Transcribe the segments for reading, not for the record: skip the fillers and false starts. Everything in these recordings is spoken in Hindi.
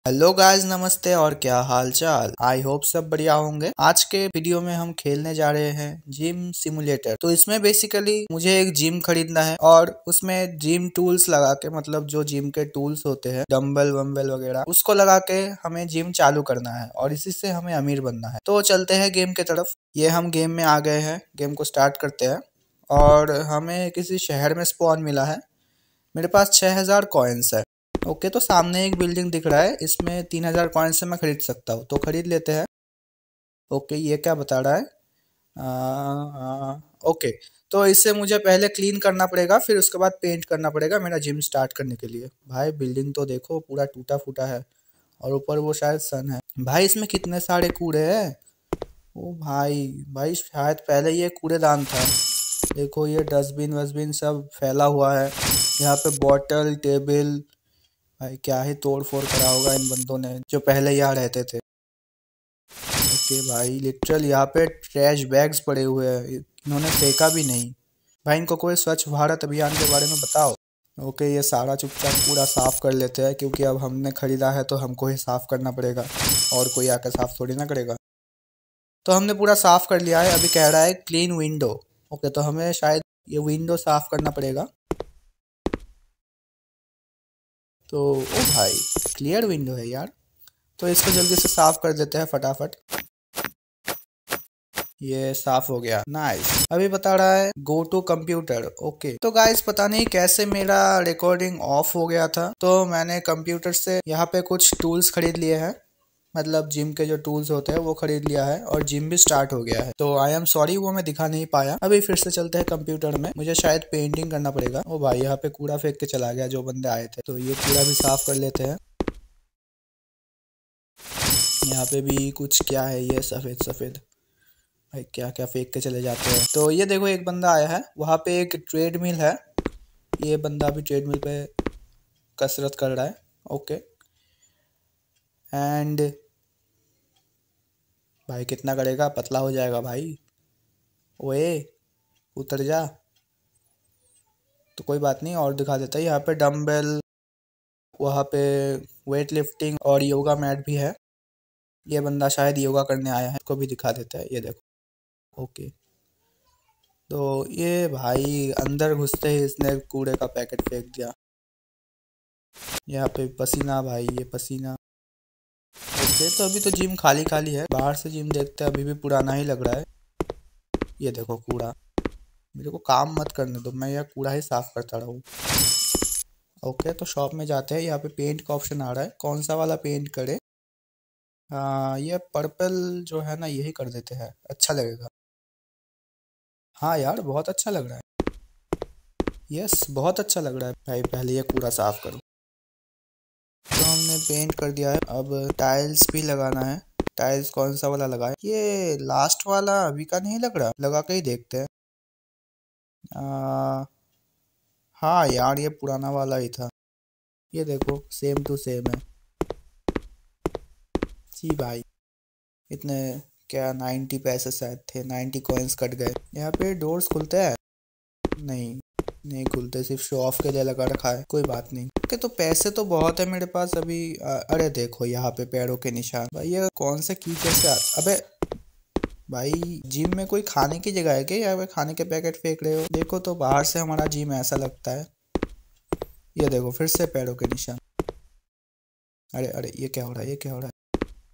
हेलो गाइस, नमस्ते और क्या हाल चाल। आई होप सब बढ़िया होंगे। आज के वीडियो में हम खेलने जा रहे हैं जिम सिमुलेटर। तो इसमें बेसिकली मुझे एक जिम खरीदना है और उसमें जिम टूल्स लगा के, मतलब जो जिम के टूल्स होते हैं, डम्बल वम्बल वगैरह, उसको लगा के हमें जिम चालू करना है और इसी से हमें अमीर बनना है। तो चलते हैं गेम के तरफ। ये हम गेम में आ गए हैं, गेम को स्टार्ट करते हैं। और हमें किसी शहर में स्पॉन मिला है। मेरे पास 6000 कॉइन्स है। ओके, तो सामने एक बिल्डिंग दिख रहा है, इसमें 3000 कॉइन से मैं खरीद सकता हूँ, तो खरीद लेते हैं। ओके, ये क्या बता रहा है? ओके, तो इससे मुझे पहले क्लीन करना पड़ेगा, फिर उसके बाद पेंट करना पड़ेगा मेरा जिम स्टार्ट करने के लिए। भाई बिल्डिंग तो देखो, पूरा टूटा फूटा है और ऊपर वो शायद सन है। भाई इसमें कितने सारे कूड़े हैं। ओ भाई, भाई शायद पहले ये कूड़ेदान था। देखो ये डस्टबिन वस्टबिन सब फैला हुआ है। यहाँ पे बॉटल टेबल, भाई क्या ही तोड़ फोड़ करा होगा इन बंदों ने जो पहले यहाँ रहते थे। ओके भाई, लिटरल यहाँ पे ट्रैश बैग्स पड़े हुए हैं, इन्होंने फेंका भी नहीं। भाई इनको कोई स्वच्छ भारत अभियान के बारे में बताओ। ओके, ये सारा चुपचाप पूरा साफ कर लेते हैं, क्योंकि अब हमने खरीदा है तो हमको ही साफ करना पड़ेगा, और कोई आकर साफ थोड़ी ना करेगा। तो हमने पूरा साफ कर लिया है। अभी कह रहा है क्लीन विंडो। ओके, तो हमें शायद ये विंडो साफ करना पड़ेगा। तो ओ भाई, क्लियर विंडो है यार। तो इसको जल्दी से साफ कर देते हैं फटाफट। ये साफ हो गया, नाइस। अभी बता रहा है गो टू कंप्यूटर। ओके, तो गाइस पता नहीं कैसे मेरा रिकॉर्डिंग ऑफ हो गया था, तो मैंने कंप्यूटर से यहाँ पे कुछ टूल्स खरीद लिए हैं, मतलब जिम के जो टूल्स होते हैं वो खरीद लिया है और जिम भी स्टार्ट हो गया है। तो आई एम सॉरी, वो मैं दिखा नहीं पाया। अभी फिर से चलते हैं कंप्यूटर में, मुझे शायद पेंटिंग करना पड़ेगा। ओ भाई, यहाँ पे कूड़ा फेंक के चला गया जो बंदे आए थे, तो ये कूड़ा भी साफ कर लेते हैं। यहाँ पे भी कुछ क्या है ये सफेद सफेद, भाई क्या क्या फेंक के चले जाते हैं। तो ये देखो एक बंदा आया है, वहाँ पे एक ट्रेडमिल है। ये बंदा भी ट्रेडमिल पे कसरत कर रहा है। ओके, एंड भाई कितना करेगा, पतला हो जाएगा भाई। ओए उतर जा। तो कोई बात नहीं, और दिखा देता है। यहाँ पे डंबल, वहाँ पे वेट लिफ्टिंग और योगा मैट भी है। ये बंदा शायद योगा करने आया है, इसको भी दिखा देता है। ये देखो। ओके, तो ये भाई अंदर घुसते ही इसने कूड़े का पैकेट फेंक दिया। यहाँ पे पसीना, भाई ये पसीना। ओके, तो अभी तो जिम खाली खाली है, बाहर से जिम देखते हैं, अभी भी पुराना ही लग रहा है। ये देखो कूड़ा, मेरे को काम मत करने दो, मैं यह कूड़ा ही साफ करता रहूँ। ओके, तो शॉप में जाते हैं। यहाँ पे पेंट का ऑप्शन आ रहा है, कौन सा वाला पेंट करे। हाँ, ये पर्पल जो है ना, यही कर देते हैं, अच्छा लगेगा। हाँ यार, बहुत अच्छा लग रहा है। यस, बहुत अच्छा लग रहा है। भाई पहले ये कूड़ा साफ करो। तो हमने पेंट कर दिया है, अब टाइल्स भी लगाना है। टाइल्स कौन सा वाला लगाए? ये लास्ट वाला अभी का नहीं लग रहा, लगा के ही देखते हैं। हाँ यार, ये पुराना वाला ही था। ये देखो सेम टू सेम है। जी भाई, इतने क्या 90 पैसे शायद थे, 90 कॉइन्स कट गए। यहाँ पे डोर्स खुलते हैं? नहीं, नहीं खुलते, सिर्फ शो ऑफ के लिए लगा रखा है। कोई बात नहीं। ओके, तो पैसे तो बहुत है मेरे पास अभी। अरे देखो यहाँ पे पैरों के निशान। भाई ये कौन से कीचड़ से अबे भाई, जिम में कोई खाने की जगह है क्या? यहाँ पे खाने के पैकेट फेंक रहे हो? देखो तो बाहर से हमारा जिम ऐसा लगता है। ये देखो फिर से पैरों के निशान। अरे अरे, ये क्या हो रहा है, ये क्या हो रहा है?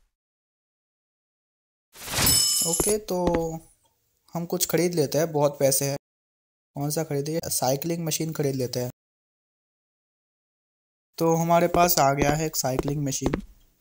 ओके, तो हम कुछ खरीद लेते हैं, बहुत पैसे हैं। कौन सा खरीदे? साइकिलिंग मशीन खरीद लेते हैं। तो हमारे पास आ गया है एक साइकिलिंग मशीन,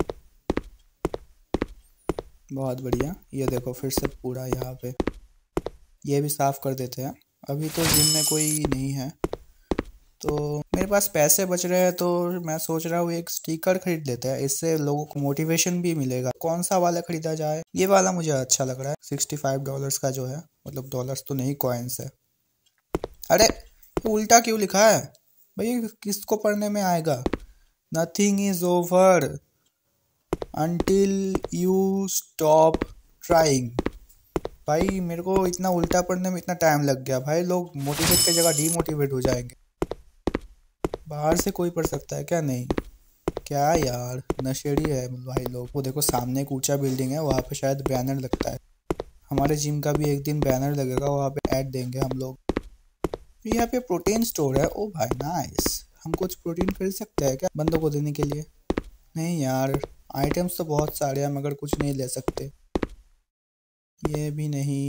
बहुत बढ़िया। ये देखो फिर से पूरा यहाँ पे, ये भी साफ कर देते हैं। अभी तो जिम में कोई नहीं है, तो मेरे पास पैसे बच रहे हैं, तो मैं सोच रहा हूँ एक स्टिकर खरीद लेते हैं, इससे लोगों को मोटिवेशन भी मिलेगा। कौन सा वाला खरीदा जाए? ये वाला मुझे अच्छा लग रहा है, $65 का जो है, मतलब डॉलर्स तो नहीं, कॉइन्स है। अरे उल्टा क्यों लिखा है भाई, किसको पढ़ने में आएगा? Nothing is over until you stop trying. भाई मेरे को इतना उल्टा पढ़ने में इतना टाइम लग गया भाई, लोग मोटिवेट की जगह डीमोटिवेट हो जाएंगे। बाहर से कोई पढ़ सकता है क्या? नहीं। क्या यार, नशेड़ी है भाई लोग। वो देखो सामने एक ऊंचा बिल्डिंग है, वहाँ पे शायद बैनर लगता है। हमारे जिम का भी एक दिन बैनर लगेगा, वहाँ पे ऐड देंगे हम लोग। यहाँ पे प्रोटीन स्टोर है। ओ भाई नाइस, हम कुछ प्रोटीन खरीद सकते हैं क्या बंदों को देने के लिए? नहीं यार, आइटम्स तो बहुत सारे हैं मगर कुछ नहीं ले सकते। ये भी नहीं।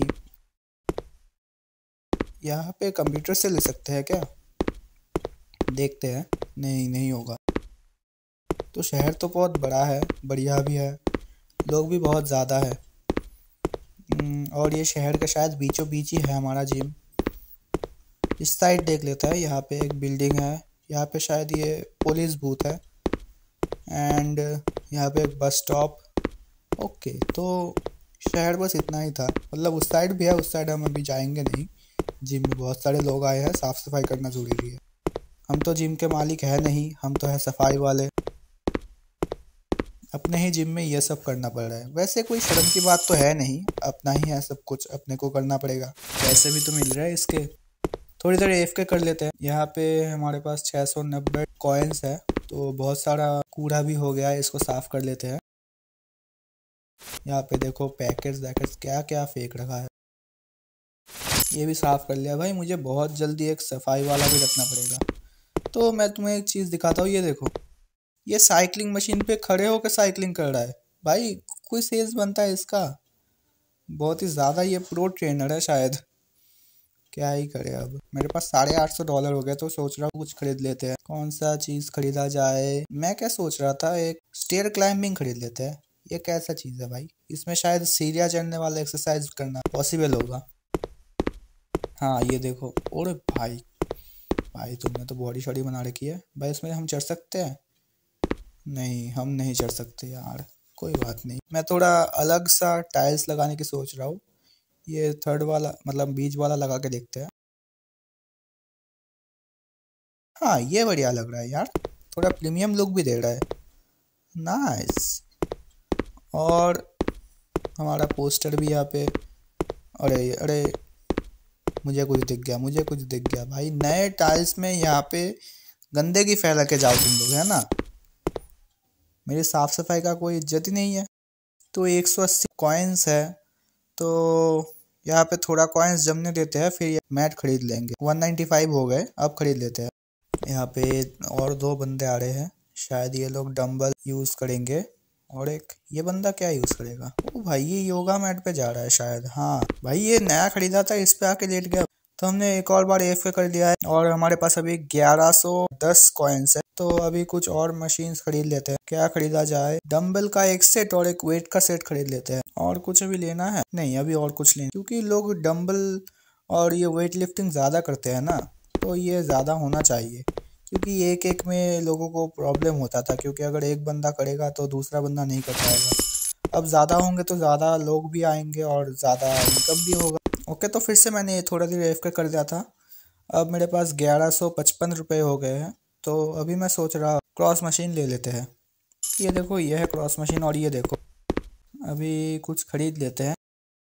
यहाँ पे कंप्यूटर से ले सकते हैं क्या? देखते हैं। नहीं, नहीं होगा। तो शहर तो बहुत बड़ा है, बढ़िया भी है, लोग भी बहुत ज़्यादा है। और ये शहर का शायद बीचों बीच ही है हमारा जिम। इस साइड देख लेता है, यहाँ पे एक बिल्डिंग है, यहाँ पे शायद ये पुलिस बूथ है। एंड यहाँ पे एक बस स्टॉप। ओके, तो शहर बस इतना ही था, मतलब उस साइड भी है, उस साइड हम अभी जाएंगे नहीं। जिम में बहुत सारे लोग आए हैं, साफ़ सफाई करना ज़रूरी है। हम तो जिम के मालिक है नहीं, हम तो है सफाई वाले। अपने ही जिम में ये सब करना पड़ रहा है। वैसे कोई शर्म की बात तो है नहीं, अपना ही है सब कुछ, अपने को करना पड़ेगा। पैसे भी तो मिल रहे हैं इसके। थोड़ी देर AFK कर लेते हैं। यहाँ पे हमारे पास 690 कॉइन्स है, तो बहुत सारा कूड़ा भी हो गया है, इसको साफ कर लेते हैं। यहाँ पे देखो पैकेट्स वैकेट्स क्या क्या फेंक रखा है। ये भी साफ कर लिया। भाई मुझे बहुत जल्दी एक सफाई वाला भी रखना पड़ेगा। तो मैं तुम्हें एक चीज़ दिखाता हूँ, ये देखो, ये साइकिलिंग मशीन पे खड़े होकर साइकिलिंग कर रहा है। भाई कोई सेल्स बनता है इसका? बहुत ही ज़्यादा ये प्रो ट्रेनर है शायद। क्या ही करे अब। मेरे पास $850 हो गए, तो सोच रहा हूँ कुछ खरीद लेते हैं। कौन सा चीज़ खरीदा जाए? मैं क्या सोच रहा था, एक स्टेयर क्लाइंबिंग खरीद लेते हैं। ये कैसा चीज़ है भाई? इसमें शायद सीढ़ियाँ चढ़ने वाला एक्सरसाइज करना पॉसिबल होगा। हाँ ये देखो। और भाई, भाई तुमने तो बॉडी शॉडी बना रखी है भाई, इसमें हम चढ़ सकते हैं? नहीं, हम नहीं चढ़ सकते यार। कोई बात नहीं, मैं थोड़ा अलग सा टाइल्स लगाने की सोच रहा हूँ। ये थर्ड वाला, मतलब बीच वाला लगा के देखते हैं। हाँ ये बढ़िया लग रहा है यार, थोड़ा प्रीमियम लुक भी दे रहा है। नाइस। और हमारा पोस्टर भी यहाँ पे। अरे अरे, मुझे कुछ दिख गया, मुझे कुछ दिख गया भाई। नए टाइल्स में यहाँ पे गंदगी फैला के जाओ तुम लोग, है ना? मेरी साफ सफाई का कोई इज्जत ही नहीं है। तो 180 कॉइन्स है, तो यहाँ पे थोड़ा कॉइन्स जमने देते हैं, फिर ये मैट खरीद लेंगे। 195 हो गए, अब खरीद लेते हैं। यहाँ पे और दो बंदे आ रहे हैं, शायद ये लोग डंबल यूज करेंगे। और एक ये बंदा क्या यूज करेगा? ओ भाई, ये योगा मैट पे जा रहा है शायद। हाँ भाई, ये नया खरीदा था, इस पे आके लेट गया। तो हमने एक और बार AFK कर लिया है, और हमारे पास अभी 1110 कॉइन्स है। तो अभी कुछ और मशीन्स खरीद लेते हैं। क्या खरीदा जाए? डंबल का एक सेट और एक वेट का सेट खरीद लेते हैं। और कुछ अभी लेना है? नहीं, अभी और कुछ लेना, क्योंकि लोग डंबल और ये वेट लिफ्टिंग ज़्यादा करते हैं ना, तो ये ज़्यादा होना चाहिए। क्योंकि एक एक में लोगों को प्रॉब्लम होता था, क्योंकि अगर एक बंदा करेगा तो दूसरा बंदा नहीं कर पाएगा। अब ज़्यादा होंगे तो ज़्यादा लोग भी आएंगे और ज़्यादा इनकम भी होगा। ओके, तो फिर से मैंने थोड़ा देर AFK कर दिया था। अब मेरे पास 1155 हो गए हैं। तो अभी मैं सोच रहा क्रॉस मशीन ले लेते हैं। ये देखो, ये है क्रॉस मशीन। और ये देखो, अभी कुछ खरीद लेते हैं।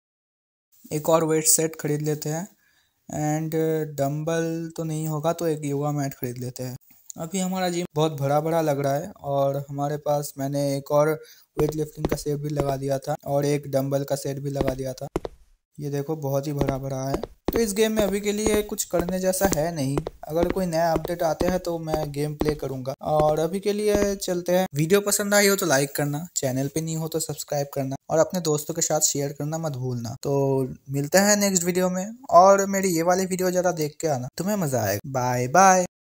एक और वेट सेट खरीद लेते हैं। एंड डंबल तो नहीं होगा, तो एक योगा मैट खरीद लेते हैं। अभी हमारा जिम बहुत बड़ा बड़ा लग रहा है, और हमारे पास मैंने एक और वेट लिफ्टिंग का सेट भी लगा दिया था, और एक डंबल का सेट भी लगा दिया था। ये देखो, बहुत ही बड़ा बड़ा है। तो इस गेम में अभी के लिए कुछ करने जैसा है नहीं। अगर कोई नया अपडेट आते हैं तो मैं गेम प्ले करूंगा, और अभी के लिए चलते हैं। वीडियो पसंद आई हो तो लाइक करना, चैनल पे नहीं हो तो सब्सक्राइब करना, और अपने दोस्तों के साथ शेयर करना मत भूलना। तो मिलते हैं नेक्स्ट वीडियो में, और मेरी ये वाली वीडियो जरा देख के आना, तुम्हें मजा आएगा। Bye bye.